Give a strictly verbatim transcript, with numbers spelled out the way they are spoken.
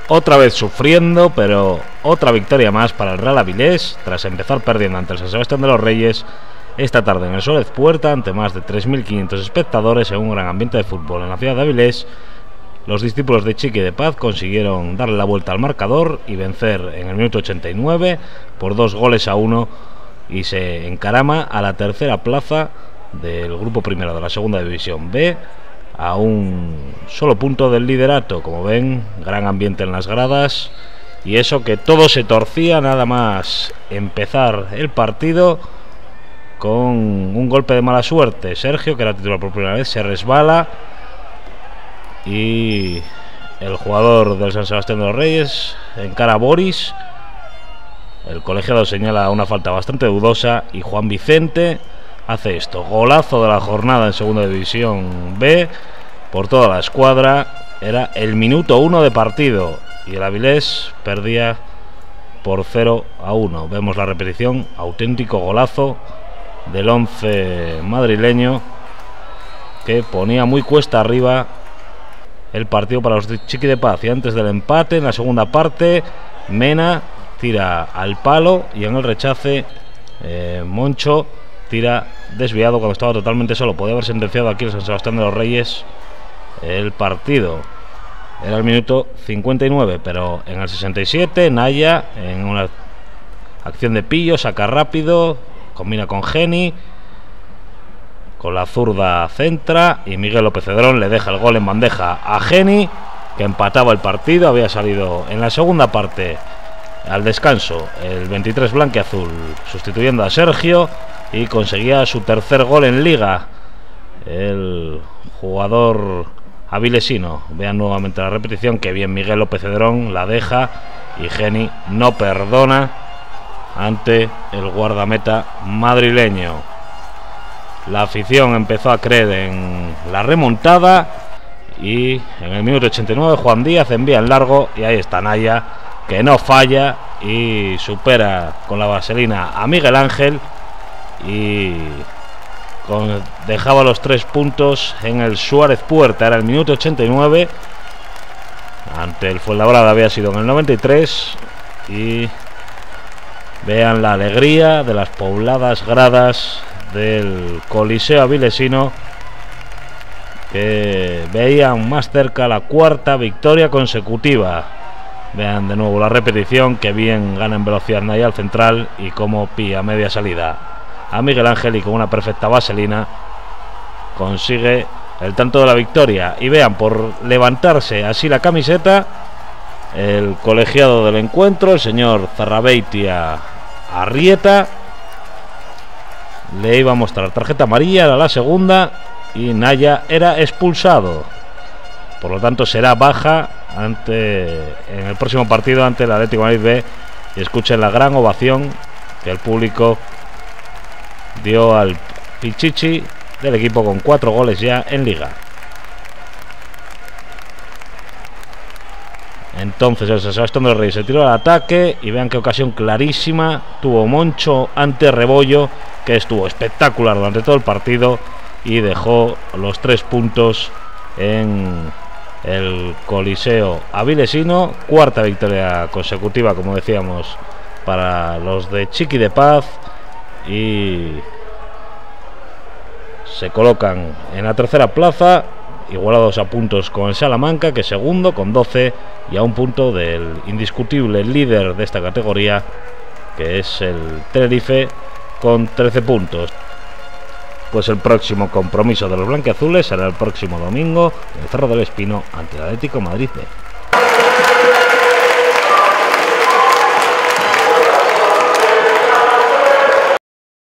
otra vez sufriendo, pero otra victoria más para el Real Avilés, tras empezar perdiendo ante el San Sebastián de los Reyes esta tarde en el Suárez Puerta, ante más de tres mil quinientos espectadores en un gran ambiente de fútbol en la ciudad de Avilés. Los discípulos de Chiqui de Paz consiguieron darle la vuelta al marcador y vencer en el minuto ochenta y nueve por dos goles a uno, y se encarama a la tercera plaza del grupo primero de la segunda división B, a un solo punto del liderato. Como ven, gran ambiente en las gradas, y eso que todo se torcía nada más empezar el partido con un golpe de mala suerte. Sergio, que era titular por primera vez, se resbala y el jugador del San Sebastián de los Reyes encara a Boris. El colegiado señala una falta bastante dudosa y Juan Vicente hace esto, golazo de la jornada en segunda división B por toda la escuadra. Era el minuto uno de partido y el Avilés perdía por cero a uno. Vemos la repetición, auténtico golazo del once madrileño, que ponía muy cuesta arriba el partido para los de Chiqui de Paz. Y antes del empate, en la segunda parte, Mena tira al palo y en el rechace eh, Moncho tira desviado cuando estaba totalmente solo. Podía haber sentenciado aquí el San Sebastián de los Reyes el partido. Era el minuto cincuenta y nueve, pero en el sesenta y siete Naya, en una acción de pillo, saca rápido, combina con Geni, con la zurda centra, y Miguel López Cedrón le deja el gol en bandeja a Geni, que empataba el partido. Había salido en la segunda parte al descanso el veintitrés blanquiazul sustituyendo a Sergio, y conseguía su tercer gol en liga el jugador avilesino. Vean nuevamente la repetición, que bien Miguel López Cedrón la deja, y Geni no perdona ante el guardameta madrileño. La afición empezó a creer en la remontada, y en el minuto ochenta y nueve Juan Díaz envía en largo, y ahí está Naya, que no falla y supera con la vaselina a Miguel Ángel, y con, dejaba los tres puntos en el Suárez Puerta. Era el minuto ochenta y nueve, ante el Fuenlabrada había sido en el noventa y tres, y vean la alegría de las pobladas gradas del Coliseo avilesino, que veían más cerca la cuarta victoria consecutiva. Vean de nuevo la repetición, que bien gana en velocidad Naya al central, y como pilla media salida a Miguel Ángel, y con una perfecta vaselina consigue el tanto de la victoria. Y vean, por levantarse así la camiseta, el colegiado del encuentro, el señor Zarrabeitia Arrieta, le iba a mostrar tarjeta amarilla, era la segunda, y Naya era expulsado. Por lo tanto será baja ante en el próximo partido ante el Atlético de Madrid B. Y escuchen la gran ovación que el público dio al Pichichi del equipo, con cuatro goles ya en liga. Entonces el San Sebastián de los Reyes se tiró al ataque, y vean qué ocasión clarísima tuvo Moncho ante Rebollo, que estuvo espectacular durante todo el partido y dejó los tres puntos en el Coliseo avilesino. Cuarta victoria consecutiva, como decíamos, para los de Chiqui de Paz, y se colocan en la tercera plaza, igualados a puntos con el Salamanca, que es segundo con doce, y a un punto del indiscutible líder de esta categoría, que es el Tenerife, con trece puntos. Pues el próximo compromiso de los blanquiazules será el próximo domingo en el Cerro del Espino ante el Atlético de Madrid B.